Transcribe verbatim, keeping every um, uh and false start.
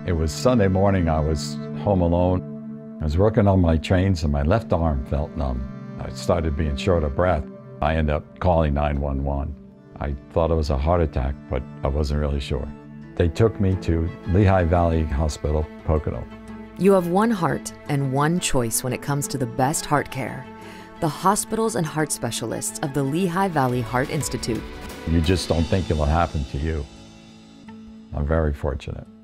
It was Sunday morning, I was home alone. I was working on my trains and my left arm felt numb. I started being short of breath. I ended up calling nine one one. I thought it was a heart attack, but I wasn't really sure. They took me to Lehigh Valley Hospital-Pocono. You have one heart and one choice when it comes to the best heart care. The hospitals and heart specialists of the Lehigh Valley Heart Institute. You just don't think it'll happen to you. I'm very fortunate.